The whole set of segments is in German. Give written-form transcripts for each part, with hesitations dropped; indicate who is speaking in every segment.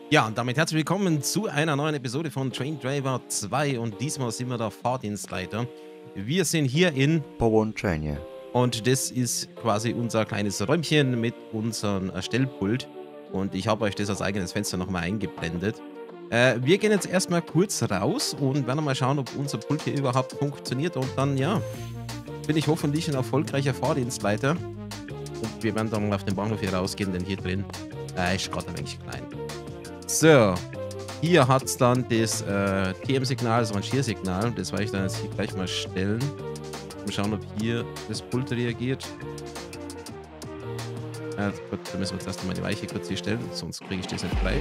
Speaker 1: Ja, und damit herzlich willkommen zu einer neuen Episode von Train Driver 2 und diesmal sind wir der Fahrdienstleiter. Wir sind hier in
Speaker 2: Połączenie.
Speaker 1: und das ist quasi unser kleines Räumchen mit unserem Stellpult und ich habe euch das als eigenes Fenster nochmal eingeblendet. Wir gehen jetzt erstmal kurz raus und werden mal schauen, ob unser Pult hier überhaupt funktioniert und dann, ja, bin ich hoffentlich ein erfolgreicher Fahrdienstleiter und wir werden dann mal auf den Bahnhof hier rausgehen, denn hier drin ist gerade ein wenig klein. So, hier hat es dann das TM-Signal, das Rangiersignal. Das werde ich dann jetzt hier gleich mal stellen. Mal schauen, ob hier das Pult reagiert. Gut, da müssen wir jetzt erst mal die Weiche kurz hier stellen, sonst kriege ich das nicht frei.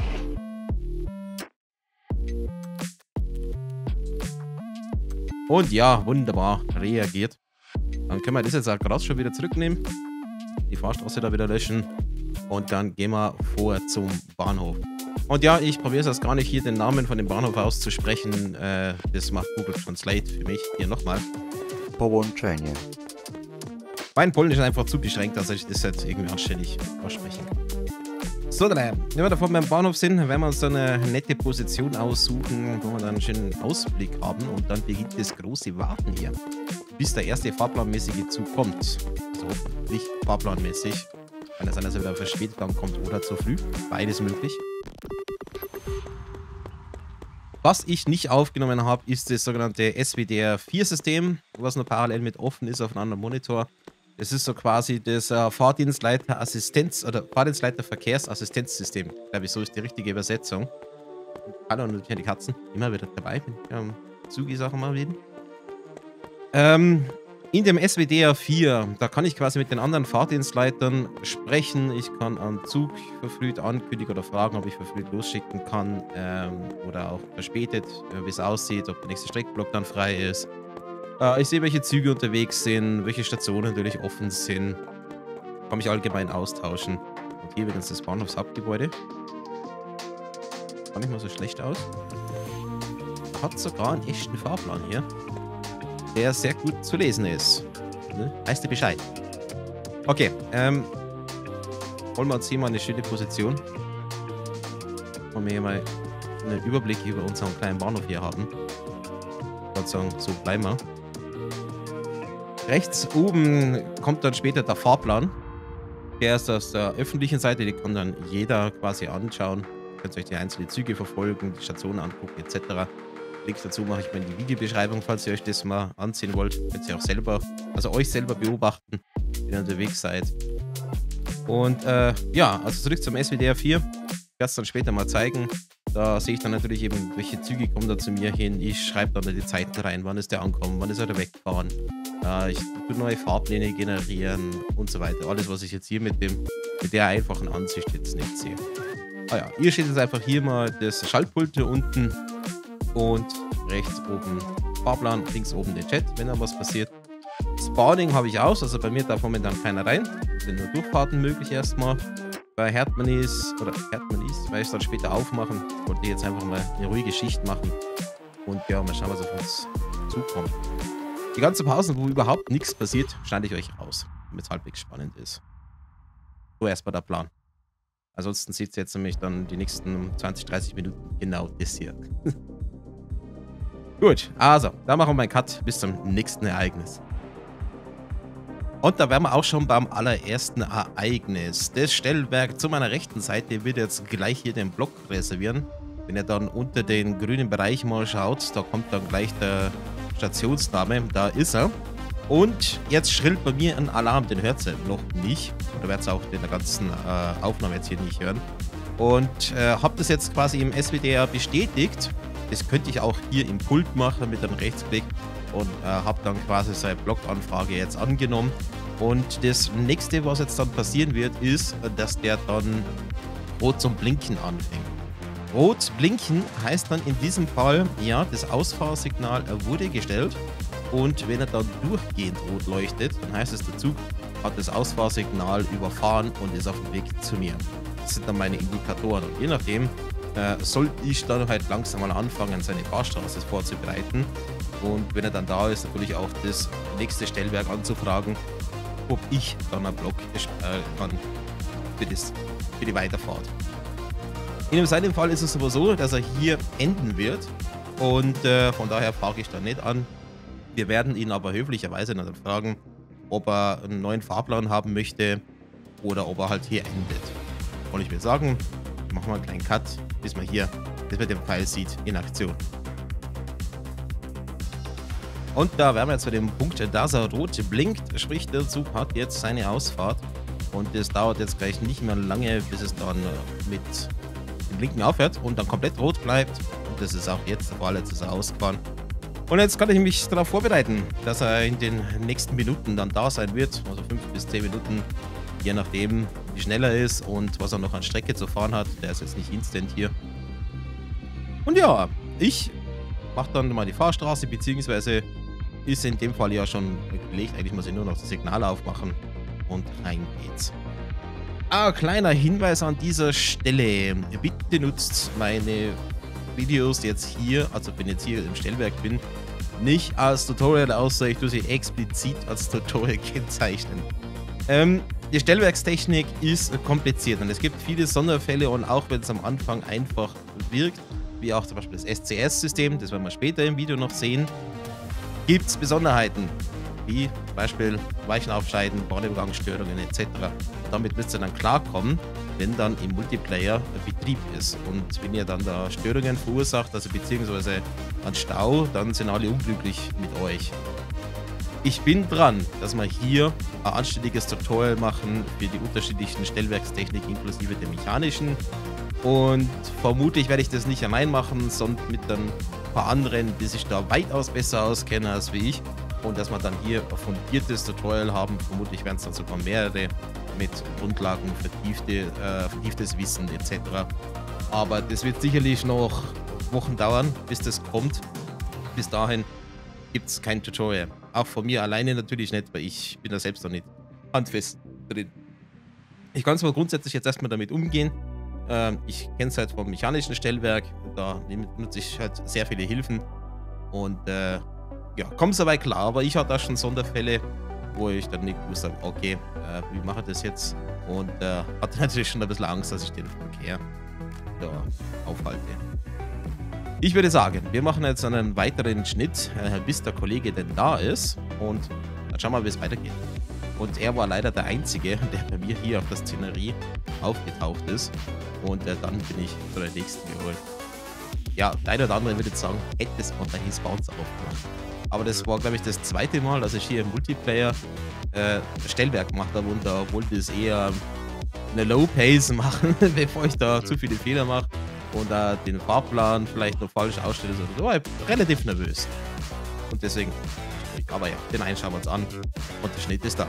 Speaker 1: Und ja, wunderbar, reagiert. Dann können wir das jetzt auch gerade schon wieder zurücknehmen. Die Fahrstraße da wieder löschen. Und dann gehen wir vor zum Bahnhof. Und ja, ich probiere es jetzt gar nicht hier den Namen von dem Bahnhof auszusprechen. Das macht Google Translate für mich. Hier nochmal.
Speaker 2: Połączenie.
Speaker 1: Mein Polnisch ist einfach zu beschränkt, dass ich das jetzt irgendwie anständig aussprechen kann. So, dann, wenn wir da vor beim Bahnhof sind, werden wir uns dann eine nette Position aussuchen, wo wir dann einen schönen Ausblick haben. Und dann beginnt das große Warten hier, bis der erste fahrplanmäßige Zug kommt. Also hoffentlich fahrplanmäßig. Kann es sein, dass er wieder verspätet ankommt oder zu früh. Beides möglich. Was ich nicht aufgenommen habe, ist das sogenannte SWDR4-System, was noch parallel mit offen ist auf einem anderen Monitor. Das ist so quasi das Fahrdienstleiter-Assistenz- oder Fahrdienstleiter-Verkehrsassistenzsystem. Glaube ich, so ist die richtige Übersetzung. Hallo und die Katzen. Immer wieder dabei, wenn ich Zugi-Sachen mal reden. In dem SWDR4, da kann ich quasi mit den anderen Fahrdienstleitern sprechen. Ich kann einen Zug verfrüht ankündigen oder fragen, ob ich verfrüht losschicken kann oder auch verspätet, wie es aussieht, ob der nächste Streckblock dann frei ist. Ich sehe, welche Züge unterwegs sind, welche Stationen natürlich offen sind. Kann mich allgemein austauschen. Und hier wird uns das Bahnhofshauptgebäude. Sieht gar nicht mal so schlecht aus. Hat sogar einen echten Fahrplan hier, der sehr gut zu lesen ist. Ne? Weißt du Bescheid? Okay, holen wir uns hier mal eine schöne Position. Und wir hier mal einen Überblick über unseren kleinen Bahnhof hier haben. Ich würde sagen, so bleiben wir. Rechts oben kommt dann später der Fahrplan. Der ist aus der öffentlichen Seite, die kann dann jeder quasi anschauen. Ihr könnt euch die einzelnen Züge verfolgen, die Stationen angucken etc. Links dazu mache ich mal in die Videobeschreibung, falls ihr euch das mal ansehen wollt. Könnt ihr auch selber, also euch selber beobachten, wenn ihr unterwegs seid. Und ja, also zurück zum SWDR4. Ich werde es dann später mal zeigen. Da sehe ich dann natürlich eben, welche Züge kommen da zu mir hin. Ich schreibe dann die Zeiten rein, wann ist der ankommen, wann ist er weggefahren. Ich tue neue Fahrpläne generieren und so weiter. Alles, was ich jetzt hier mit der einfachen Ansicht jetzt nicht sehe. Ah ja, ihr steht jetzt einfach hier mal das Schaltpult hier unten. Und rechts oben Fahrplan, links oben den Chat, wenn da was passiert. Spawning habe ich aus, also bei mir darf momentan keiner rein. Sind nur Durchfahrten möglich erstmal. Bei Herdmanis, weil ich es dann später aufmachen. Ich wollte jetzt einfach mal eine ruhige Schicht machen. Und ja, mal schauen, was auf uns zukommt. Die ganzen Pausen, wo überhaupt nichts passiert, schneide ich euch raus, damit es halbwegs spannend ist. So erstmal der Plan. Ansonsten sieht es jetzt nämlich dann die nächsten 20, 30 Minuten genau das hier. Gut, also, da machen wir einen Cut bis zum nächsten Ereignis. Und da wären wir auch schon beim allerersten Ereignis. Das Stellwerk zu meiner rechten Seite wird jetzt gleich hier den Block reservieren. Wenn ihr dann unter den grünen Bereich mal schaut, da kommt dann gleich der Stationsname, da ist er. Und jetzt schrillt bei mir ein Alarm, den hört ihr noch nicht. Oder werdet ihr auch in der ganzen Aufnahme jetzt hier nicht hören. Und habe das jetzt quasi im SWDR bestätigt. Das könnte ich auch hier im Pult machen mit einem Rechtsklick und habe dann quasi seine Bloganfrage jetzt angenommen. Und das nächste, was jetzt dann passieren wird, ist, dass der dann rot zum Blinken anfängt. Rot blinken heißt dann in diesem Fall, ja, das Ausfahrsignal wurde gestellt und wenn er dann durchgehend rot leuchtet, dann heißt es, der Zug hat das Ausfahrsignal überfahren und ist auf dem Weg zu mir. Das sind dann meine Indikatoren und je nachdem sollte ich dann halt langsam mal anfangen, seine Fahrstraße vorzubereiten. Und wenn er dann da ist, natürlich auch das nächste Stellwerk anzufragen, ob ich dann einen Block kann für die Weiterfahrt. In seinem Fall ist es aber so, dass er hier enden wird. Und von daher frage ich da nicht an. Wir werden ihn aber höflicherweise dann fragen, ob er einen neuen Fahrplan haben möchte oder ob er halt hier endet. Und ich würde sagen, machen wir einen kleinen Cut, bis man hier, bis man den Pfeil sieht in Aktion. Und da wären wir jetzt bei dem Punkt, dass er rot blinkt, sprich der Zug hat jetzt seine Ausfahrt. Und es dauert jetzt gleich nicht mehr lange, bis es dann mit dem Blinken aufhört und dann komplett rot bleibt. Und das ist auch jetzt der Fall, jetzt ist er ausgefahren. Und jetzt kann ich mich darauf vorbereiten, dass er in den nächsten Minuten dann da sein wird. Also 5 bis 10 Minuten, je nachdem wie schnell er ist und was er noch an Strecke zu fahren hat. Der ist jetzt nicht instant hier. Und ja, ich mache dann mal die Fahrstraße, beziehungsweise ist in dem Fall ja schon gelegt. Eigentlich muss ich nur noch das Signal aufmachen und rein geht's. Kleiner Hinweis an dieser Stelle. Bitte nutzt meine Videos jetzt hier, also wenn ich jetzt hier im Stellwerk bin, nicht als Tutorial, außer ich tue sie explizit als Tutorial kennzeichnen. Die Stellwerkstechnik ist kompliziert und es gibt viele Sonderfälle und auch wenn es am Anfang einfach wirkt, wie auch zum Beispiel das SCS-System, das werden wir später im Video noch sehen, gibt es Besonderheiten, wie zum Beispiel Weichen aufscheiden, Bahnübergangsstörungen etc. Damit müsst ihr dann klarkommen, wenn dann im Multiplayer Betrieb ist. Und wenn ihr dann da Störungen verursacht, also beziehungsweise an Stau, dann sind alle unglücklich mit euch. Ich bin dran, dass wir hier ein anständiges Tutorial machen für die unterschiedlichen Stellwerkstechnik inklusive der mechanischen. Und vermutlich werde ich das nicht allein machen, sondern mit ein paar anderen, die sich da weitaus besser auskennen als wie ich. Und dass wir dann hier ein fundiertes Tutorial haben. Vermutlich werden es dann sogar mehrere mit Grundlagen, vertieftes Wissen etc. Aber das wird sicherlich noch Wochen dauern, bis das kommt. Bis dahin gibt es kein Tutorial. Auch von mir alleine natürlich nicht, weil ich bin da selbst noch nicht handfest drin. Ich kann zwar grundsätzlich jetzt erstmal damit umgehen. Ich kenne es halt vom mechanischen Stellwerk. Da nutze ich halt sehr viele Hilfen. Und ja, komme soweit klar. Aber ich hatte da schon Sonderfälle, wo ich dann nicht gewusst habe, okay, wie mache ich das jetzt? Und hatte natürlich schon ein bisschen Angst, dass ich den Verkehr da aufhalte. Ich würde sagen, wir machen jetzt einen weiteren Schnitt, bis der Kollege denn da ist. Und dann schauen wir mal, wie es weitergeht. Und er war leider der Einzige, der bei mir hier auf der Szenerie aufgetaucht ist. Und dann bin ich zu der nächsten geholt. Ja, der eine oder andere würde jetzt sagen, hätte es unter his Bounce aufgemacht. Aber das war, glaube ich, das zweite Mal, dass ich hier im Multiplayer Stellwerk gemacht habe. Und da wollte ich eher eine Low Pace machen, bevor ich da zu viele Fehler mache. Und den Fahrplan vielleicht noch falsch ausstelle. So war ich relativ nervös. Und deswegen, aber ja, den einen schauen wir uns an. Und der Schnitt ist da.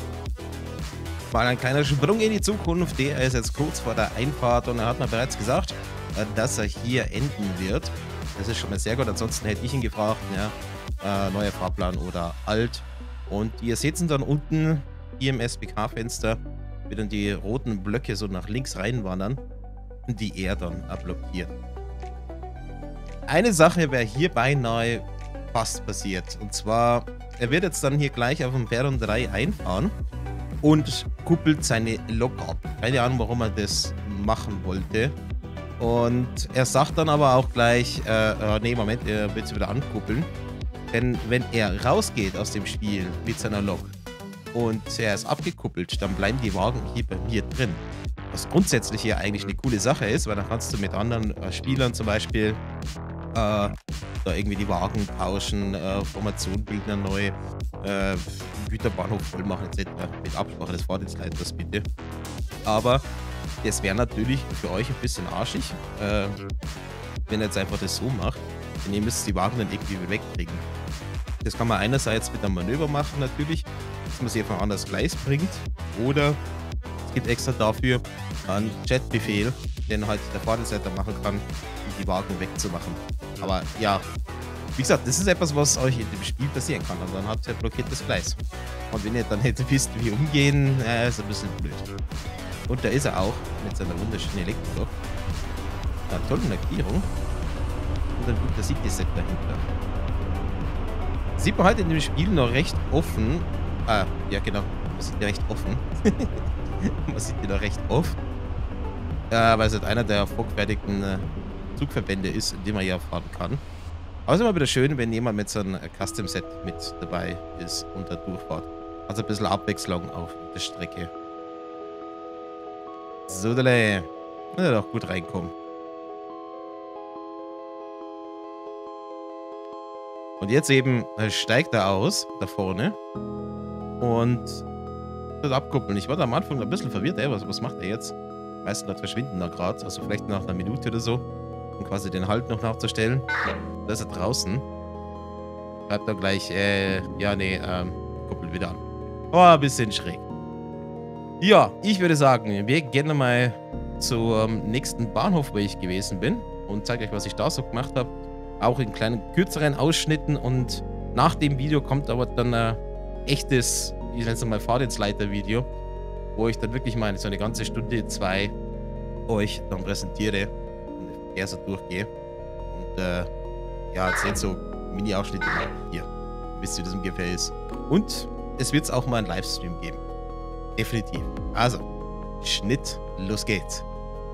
Speaker 1: Mal ein kleiner Sprung in die Zukunft. Der ist jetzt kurz vor der Einfahrt und er hat mir bereits gesagt, dass er hier enden wird. Das ist schon mal sehr gut. Ansonsten hätte ich ihn gefragt, ja, neuer Fahrplan oder alt. Und ihr seht es dann unten hier im SPK-Fenster, wie dann die roten Blöcke so nach links reinwandern, die er dann blockiert. Eine Sache wäre hier beinahe fast passiert. Und zwar, er wird jetzt dann hier gleich auf dem Perron 3 einfahren und kuppelt seine Lok ab. Keine Ahnung, warum er das machen wollte. Und er sagt dann aber auch gleich, nee, Moment, er will sie wieder ankuppeln. Denn wenn er rausgeht aus dem Spiel mit seiner Lok und er ist abgekuppelt, dann bleiben die Wagen hier bei mir drin. Was grundsätzlich hier eigentlich eine coole Sache ist, weil dann kannst du mit anderen Spielern zum Beispiel da irgendwie die Wagen tauschen, Formation bilden neu, Güterbahnhof voll machen etc. Mit Absprache des Fahrdienstleiters bitte. Aber das wäre natürlich für euch ein bisschen arschig, wenn ihr jetzt einfach das so macht, denn ihr müsst die Wagen dann irgendwie wegkriegen. Das kann man einerseits mit einem Manöver machen natürlich, dass man sie auf ein anderes Gleis bringt, oder es gibt extra dafür einen Chat-Befehl, den halt der Fahrdienstleiter machen kann, um die Wagen wegzumachen. Aber ja, wie gesagt, das ist etwas, was euch in dem Spiel passieren kann. Also dann habt ihr blockiertes Gleis. Und wenn ihr dann nicht wisst, wie umgehen, ist ein bisschen blöd. Und da ist er auch mit seiner wunderschönen Elektro. Einer tollen Lackierung. Und ein guter City-Set dahinter. Sieht man halt in dem Spiel noch recht offen. Ja genau, man sieht ja recht offen. Man sieht die noch recht oft. weil es halt einer der vorgefertigten Zugverbände ist, in dem man ja fahren kann. Aber es ist immer wieder schön, wenn jemand mit so einem Custom-Set mit dabei ist und da durchfahrt. Also ein bisschen Abwechslung auf der Strecke. So, da doch gut reinkommen. Und jetzt eben steigt er aus, da vorne. Und wird abkuppeln. Ich war da am Anfang ein bisschen verwirrt, ey, was macht er jetzt? Die meisten Leute verschwinden da gerade, also vielleicht nach einer Minute oder so, um quasi den Halt noch nachzustellen. Da ist er draußen. Bleibt da gleich, ja, nee, kuppelt wieder an. Oh, ein bisschen schräg. Ja, ich würde sagen, wir gehen mal zum nächsten Bahnhof, wo ich gewesen bin und zeige euch, was ich da so gemacht habe. Auch in kleinen, kürzeren Ausschnitten und nach dem Video kommt aber dann ein echtes, ich nenne es mal Fahrdienstleiter-Video, wo ich dann wirklich mal so eine ganze Stunde, 2 euch dann präsentiere und eher so durchgehe. Und ja, erzählt so Mini-Ausschnitte hier, wisst ihr, wie das ungefähr ist. Und es wird auch mal einen Livestream geben. Definitiv. Also, Schnitt, los geht's.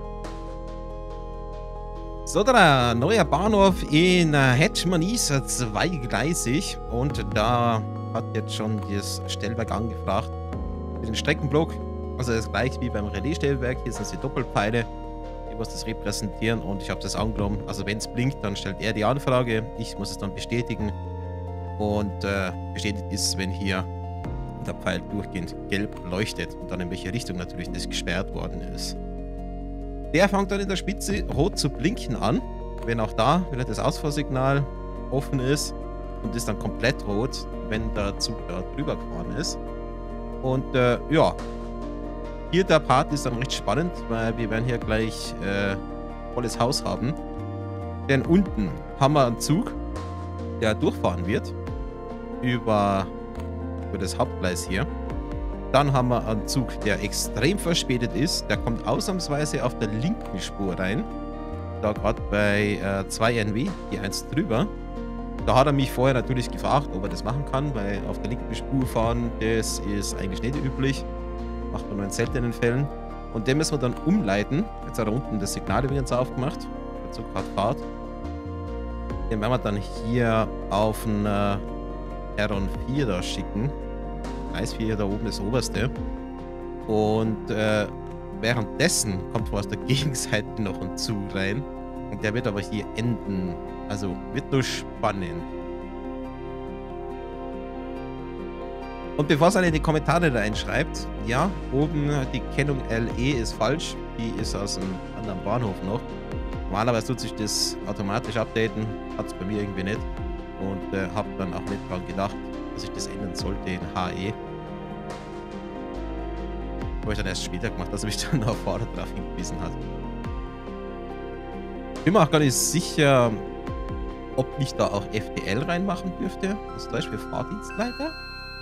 Speaker 1: So, da neuer Bahnhof in Hetschmanis, zweigleisig. Und da hat jetzt schon das Stellwerk angefragt. Für den Streckenblock, also das gleich wie beim Relais-Stellwerk. Hier sind die Doppelpfeile, die muss das repräsentieren. Und ich habe das angenommen. Also wenn es blinkt, dann stellt er die Anfrage. Ich muss es dann bestätigen. Und bestätigt ist, wenn hier der Pfeil durchgehend gelb leuchtet und dann in welche Richtung natürlich das gesperrt worden ist. Der fängt dann in der Spitze rot zu blinken an, wenn auch da wieder das Ausfahrsignal offen ist und ist dann komplett rot, wenn der Zug da drüber gefahren ist. Und ja, hier der Part ist dann recht spannend, weil wir werden hier gleich volles Haus haben. Denn unten haben wir einen Zug, der durchfahren wird über das Hauptgleis hier. Dann haben wir einen Zug, der extrem verspätet ist. Der kommt ausnahmsweise auf der linken Spur rein. Da gerade bei 2 NW, die 1 drüber. Da hat er mich vorher natürlich gefragt, ob er das machen kann, weil auf der linken Spur fahren, das ist eigentlich nicht üblich. Macht man nur in seltenen Fällen. Und den müssen wir dann umleiten. Jetzt hat er unten das Signal übrigens aufgemacht. Der Zug hat Fahrt. Den werden wir dann hier auf einen Heron 4 da schicken. Gleis 4 da oben das oberste. Und währenddessen kommt aus der Gegenseite noch ein Zug rein. Und der wird aber hier enden. Also wird nur spannend. Und bevor es einer in die Kommentare reinschreibt, ja, oben die Kennung LE ist falsch. Die ist aus einem anderen Bahnhof noch. Normalerweise tut sich das automatisch updaten. Hat es bei mir irgendwie nicht. Und habe dann auch nicht dran gedacht, dass ich das ändern sollte in HE. Habe ich dann erst später gemacht, dass er mich dann auf Fahrer drauf hingewiesen hat. Ich bin mir auch gar nicht sicher, ob ich da auch FDL reinmachen dürfte. Das ist zum Beispiel Fahrdienstleiter.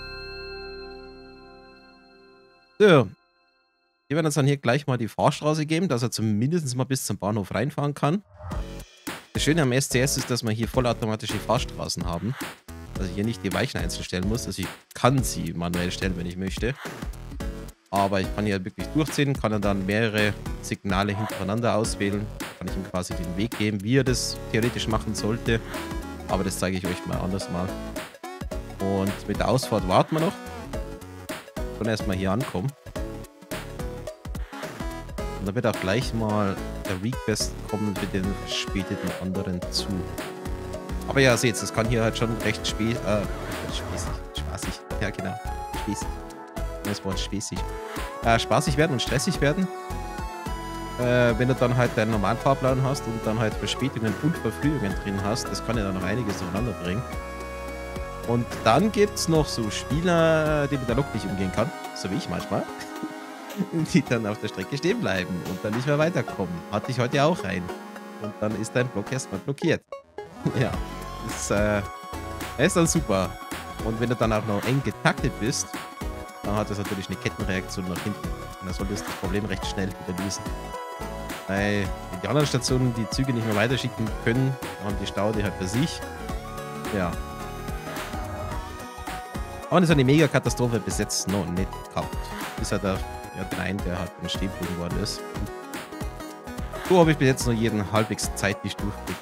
Speaker 1: So. Wir werden uns dann hier gleich mal die Fahrstraße geben, dass er zumindest mal bis zum Bahnhof reinfahren kann. Das Schöne am SCS ist, dass wir hier vollautomatische Fahrstraßen haben. Dass ich hier nicht die Weichen einzeln stellen muss. Also ich kann sie manuell stellen, wenn ich möchte. Aber ich kann hier wirklich durchziehen, kann dann mehrere Signale hintereinander auswählen. Kann ich ihm quasi den Weg geben, wie er das theoretisch machen sollte. Aber das zeige ich euch mal anders mal. Und mit der Ausfahrt warten wir noch. Können erstmal hier ankommen. Und dann wird auch gleich mal der Request kommen für den verspäteten anderen Zug. Aber ja, seht, das kann hier halt schon recht spaßig. Ja, genau. Spießig. Das Wort spießig. Spaßig werden und stressig werden. Wenn du dann halt deinen normalen Fahrplan hast und dann halt Verspätungen und Verfrühungen drin hast, das kann ja dann noch einiges durcheinander bringen. Und dann gibt es noch so Spieler, die mit der Lok nicht umgehen kann, so wie ich manchmal, die dann auf der Strecke stehen bleiben und dann nicht mehr weiterkommen. Hatte ich heute auch rein. Und dann ist dein Block erstmal blockiert. Ja, das ist dann super. Und wenn du dann auch noch eng getaktet bist, dann hat das natürlich eine Kettenreaktion nach hinten. Und dann solltest du das Problem recht schnell wieder lösen. Weil wenn die anderen Stationen die Züge nicht mehr weiterschicken können, dann haben die Staude halt für sich. Ja. Aber das ist eine Mega-Katastrophe bis jetzt noch nicht gehabt. Bis halt der einen, der halt stehen geblieben worden ist. So habe ich bis jetzt noch jeden halbwegs zeitlich durchgekriegt.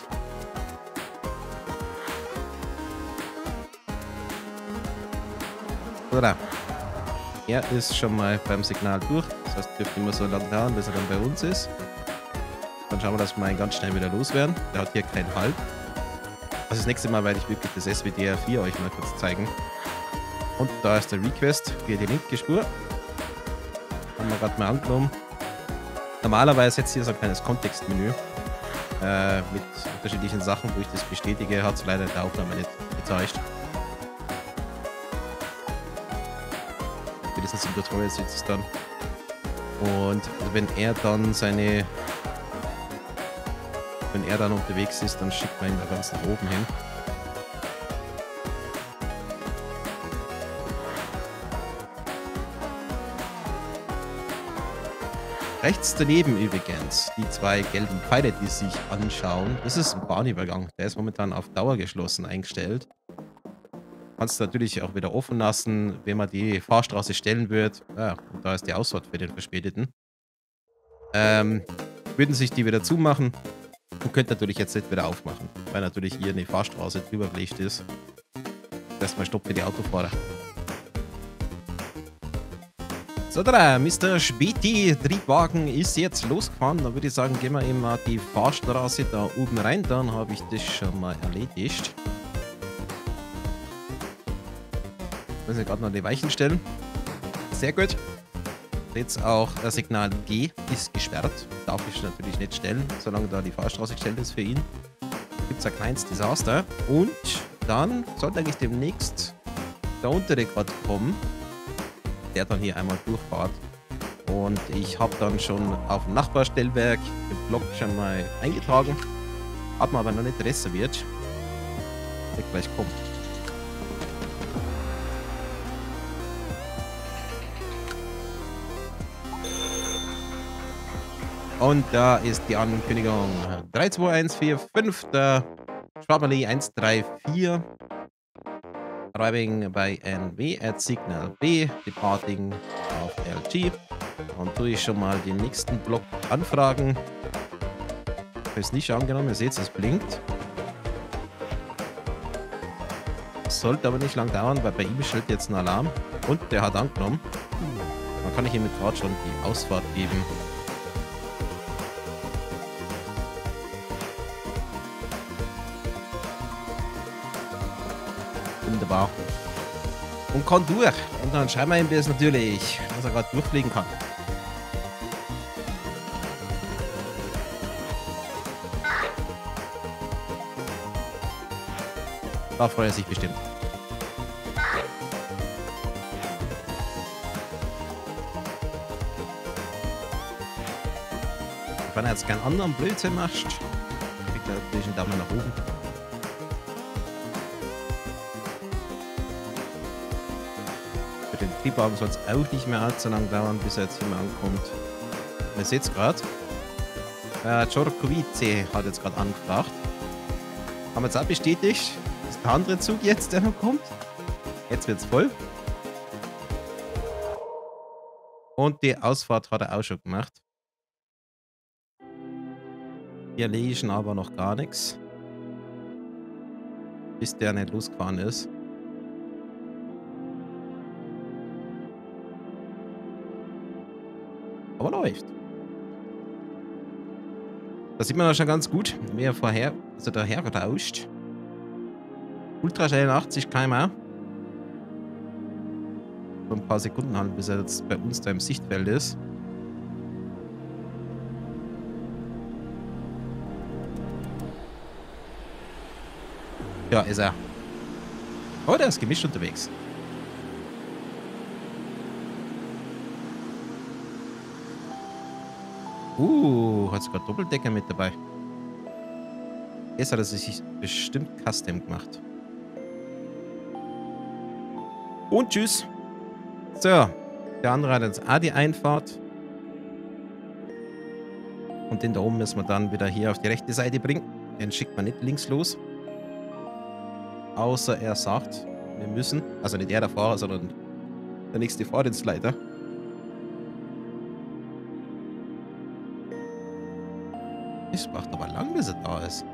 Speaker 1: Oder? Er ist schon mal beim Signal durch. Das heißt, dürfte immer so lange dauern, bis er dann bei uns ist. Dann schauen wir, dass wir ihn ganz schnell wieder loswerden. Der hat hier keinen Halt. Also das nächste Mal werde ich wirklich das SWDR 4 euch mal kurz zeigen. Und da ist der Request für die linke Spur. Haben wir gerade mal angenommen. Normalerweise jetzt hier so ein kleines Kontextmenü mit unterschiedlichen Sachen, wo ich das bestätige, hat es leider in der Aufnahme nicht gezeigt. Spätestens im Tutorial sieht es dann. Und wenn er dann unterwegs ist, dann schickt man ihn da ganz nach oben hin. Rechts daneben übrigens die zwei gelben Pfeile, die sich anschauen. Das ist ein Bahnübergang. Der ist momentan auf Dauer geschlossen eingestellt. Kannst du natürlich auch wieder offen lassen, wenn man die Fahrstraße stellen wird. Ja, und da ist die Ausfahrt für den Verspäteten. Würden sich die wieder zumachen und könnt natürlich jetzt nicht wieder aufmachen, weil natürlich hier eine Fahrstraße drüber gelegt ist. Erstmal Stopp für die Autofahrer. So, da, Mr. Späti Triebwagen ist jetzt losgefahren. Da würde ich sagen, gehen wir eben mal die Fahrstraße da oben rein. Dann habe ich das schon mal erledigt. Müssen wir gerade noch die Weichen stellen. Sehr gut. Jetzt auch das Signal G ist gesperrt. Darf ich natürlich nicht stellen, solange da die Fahrstraße gestellt ist für ihn. Gibt es ein kleines Desaster. Und dann sollte eigentlich demnächst der untere gerade kommen, der dann hier einmal durchfahrt. Und ich habe dann schon auf dem Nachbarstellwerk den Block schon mal eingetragen. Hat man aber noch nicht reserviert. Der gleich kommt. Und da ist die Ankündigung 32145, der Schwabeli 134. Arriving bei NW at Signal B, departing auf LG. Und tue ich schon mal den nächsten Block anfragen. Ist nicht angenommen, ihr seht, es blinkt. Sollte aber nicht lang dauern, weil bei ihm stellt jetzt ein Alarm. Und der hat angenommen. Dann kann ich ihm gerade schon die Ausfahrt geben. Wunderbar. Und kann durch. Und dann schauen wir ihm das natürlich, dass er gerade durchfliegen kann. Da freut er sich bestimmt. Wenn er jetzt keinen anderen Blödsinn macht, kriegt er natürlich einen Daumen nach oben. Für den Triebwagen soll es auch nicht mehr allzu lang dauern, bis er jetzt hier mal ankommt. Ihr seht es gerade. Czorkowice hat jetzt gerade angefragt. Haben wir jetzt auch bestätigt. Das ist der andere Zug jetzt, der noch kommt. Jetzt wird es voll. Und die Ausfahrt hat er auch schon gemacht. Hier lesen aber noch gar nichts. Bis der nicht losgefahren ist. Aber läuft. Das sieht man auch schon ganz gut, wie er vorher, also daher rauscht. Ultraschnell 80 km/h. So ein paar Sekunden halt, bis er jetzt bei uns da im Sichtfeld ist. Ja, ist er. Oh, der ist gemischt unterwegs. Hat sogar Doppeldecker mit dabei. Jetzt hat er sich bestimmt Custom gemacht. Und tschüss. So, der andere hat jetzt auch die Einfahrt. Und den da oben müssen wir dann wieder hier auf die rechte Seite bringen. Den schickt man nicht links los. Außer er sagt, wir müssen. Also nicht er der Fahrer, sondern der nächste Fahrdienstleiter. Es braucht aber lang, bis er da ist.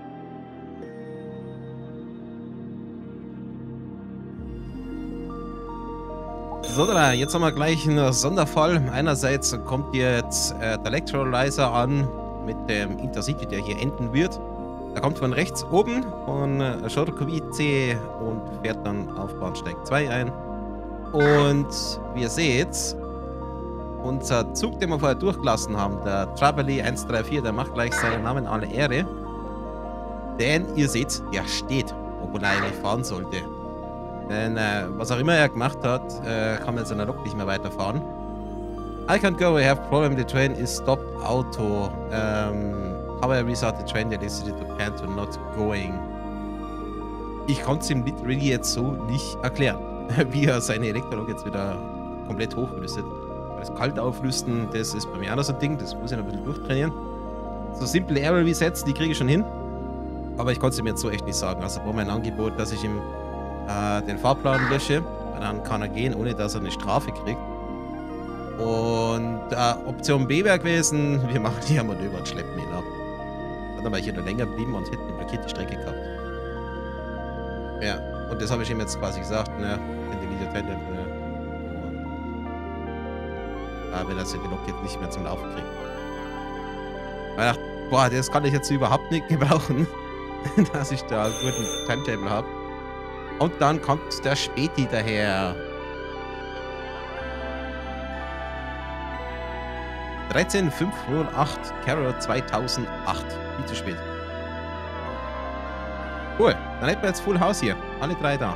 Speaker 1: So, jetzt haben wir gleich einen Sonderfall. Einerseits kommt jetzt der Electrolyzer an mit dem Intercity, der hier enden wird. Er kommt von rechts oben von Schorkowice und fährt dann auf Bahnsteig 2 ein. Und wie ihr seht, unser Zug, den wir vorher durchgelassen haben, der Travely 134, der macht gleich seinen Namen alle Ehre. Denn ihr seht, der steht, obwohl er eigentlich fahren sollte. Denn was auch immer er gemacht hat, kann man jetzt in der Lok nicht mehr weiterfahren. I can't go, I have problem, the train is stopped auto. How I restart the train, the electricity to Canto not going. Ich konnte es ihm literally jetzt so nicht erklären, wie er seine Elektrolog jetzt wieder komplett hochrüstet. Das kalt aufrüsten, das ist bei mir auch noch so ein Ding, das muss ich noch ein bisschen durchtrainieren. So simple Error Resets, die kriege ich schon hin. Aber ich konnte es ihm jetzt so echt nicht sagen. Also war mein Angebot, dass ich ihm den Fahrplan lösche, weil dann kann er gehen, ohne dass er eine Strafe kriegt. Und Option B wäre gewesen, wir machen hier Manöver und schleppen ihn ab. Dann aber hier noch länger geblieben und hätten eine blockierte Strecke gehabt. Ja, und das habe ich ihm jetzt quasi gesagt, ne, in der Liga wenn er die Lok jetzt nicht mehr zum Laufen kriegt. Weil ich dachte, boah, das kann ich jetzt überhaupt nicht gebrauchen, dass ich da einen guten Timetable habe. Und dann kommt der Späti daher. 13508 Carol 2008. Viel zu spät. Cool. Dann hätten wir jetzt Full House hier. Alle drei da.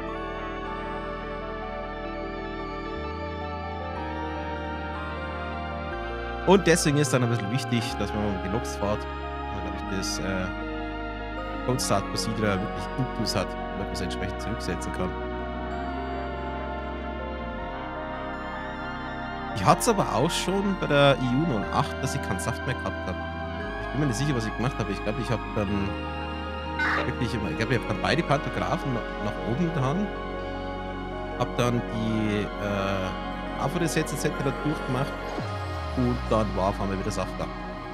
Speaker 1: Und deswegen ist dann ein bisschen wichtig, dass man mit den Loks fährt. Dann glaube ich, das Code Start Procedure wirklich Intus hat, damit man es entsprechend zurücksetzen kann. Ich hatte es aber auch schon bei der EU 08, dass ich keinen Saft mehr gehabt habe. Ich bin mir nicht sicher, was ich gemacht habe. Ich glaube, ich habe dann wirklich immer, ich glaube, ich habe dann beide Pantographen nach oben getan. Habe dann die AV-Resets etc. durchgemacht. Und dann war auf einmal wieder Saft da.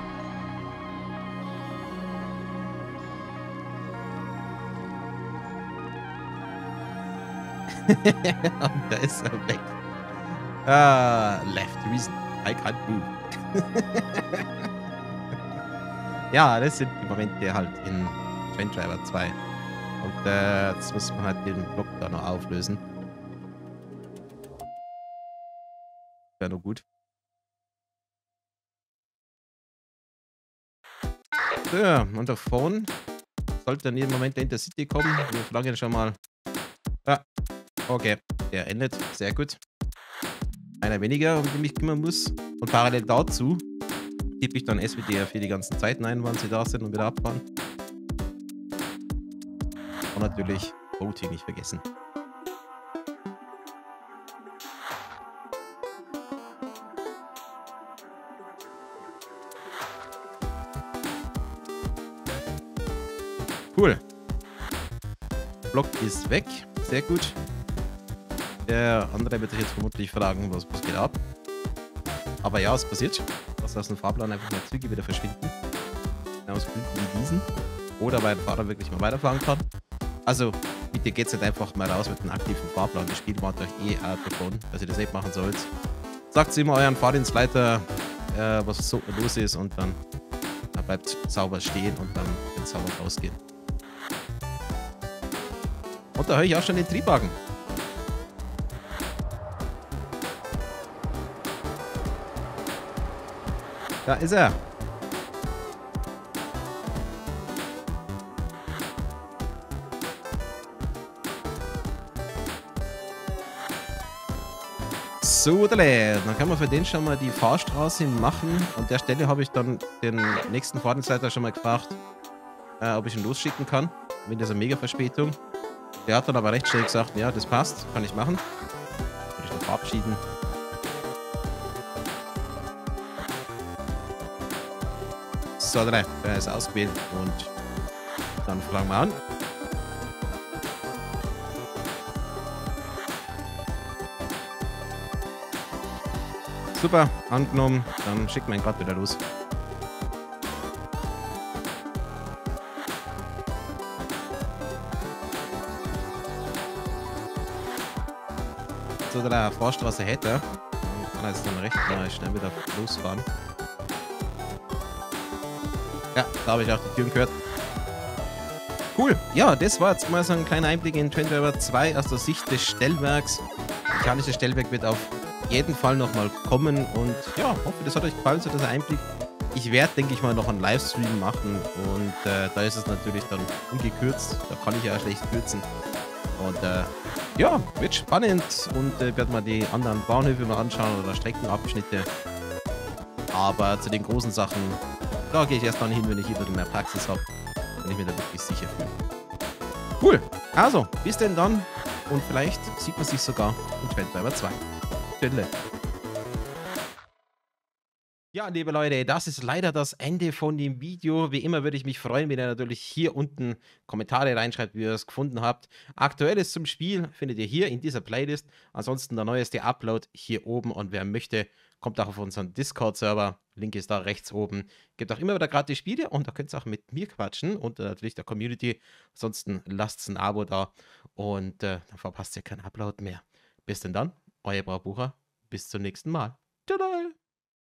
Speaker 1: Und da ist er weg. Left reason. I can't move. Ja, das sind die Momente halt in Train Driver 2. Und jetzt muss man halt den Block da noch auflösen. Wäre nur gut. So, und davon sollte dann jeden Moment der Intercity kommen. Wir verlangen schon mal. Ja, okay. Der endet. Sehr gut. Einer weniger, um den ich mich kümmern muss. Und parallel dazu tippe ich dann SWDR für die ganzen Zeiten ein, wann sie da sind und wieder abfahren. Und natürlich OT nicht vergessen. Cool. Block ist weg. Sehr gut. Der andere wird sich jetzt vermutlich fragen, was geht ab. Aber ja, es passiert, dass aus dem Fahrplan einfach mal Züge wieder verschwinden. Aus Gründen wie diesen. Oder weil der Fahrer wirklich mal weiterfahren kann. Also, bitte geht's nicht einfach mal raus mit einem aktiven Fahrplan. Das Spiel macht euch eh davon, dass ihr das nicht machen sollt. Sagt immer euren Fahrdienstleiter, was so los ist und dann bleibt sauber stehen und dann wird es sauber rausgehen. Und da höre ich auch schon den Triebwagen. Da ist er. So, dann können wir für den schon mal die Fahrstraße machen. An der Stelle habe ich dann den nächsten Fahrdienstleiter schon mal gefragt, ob ich ihn losschicken kann. Mit dieser Mega-Verspätung. Der hat dann aber recht schnell gesagt, ja, das passt, kann ich machen. Würde ich noch verabschieden. So, der ist ausgewählt und dann fangen wir an. Super, angenommen, dann schicken wir ihn gerade wieder los. oder der Vorstraße hätte, kann er jetzt dann recht schnell wieder losfahren. Ja, da habe ich auch die Türen gehört. Cool. Ja, das war jetzt mal so ein kleiner Einblick in Train Driver 2 aus der Sicht des Stellwerks. Das mechanische Stellwerk wird auf jeden Fall nochmal kommen und ja, hoffe, das hat euch gefallen, so dieser Einblick. Ich werde, denke ich mal, noch einen Livestream machen und da ist es natürlich dann ungekürzt. Da kann ich ja auch schlecht kürzen. Und ja, wird spannend und werde mal die anderen Bahnhöfe mal anschauen oder Streckenabschnitte. Aber zu den großen Sachen, da gehe ich erst dann hin, wenn ich ein bisschen mehr Praxis habe und ich mir da wirklich sicher fühle. Cool, also, bis denn dann und vielleicht sieht man sich sogar in Train Driver 2. Tschüss. Ja, liebe Leute, das ist leider das Ende von dem Video. Wie immer würde ich mich freuen, wenn ihr natürlich hier unten Kommentare reinschreibt, wie ihr es gefunden habt. Aktuelles zum Spiel findet ihr hier in dieser Playlist. Ansonsten der neueste Upload hier oben und wer möchte, kommt auch auf unseren Discord-Server. Link ist da rechts oben. Gibt auch immer wieder gratis Spiele und da könnt ihr auch mit mir quatschen und natürlich der Community. Ansonsten lasst ein Abo da und dann verpasst ihr keinen Upload mehr. Bis denn dann, euer Braubucher. Bis zum nächsten Mal. Tada!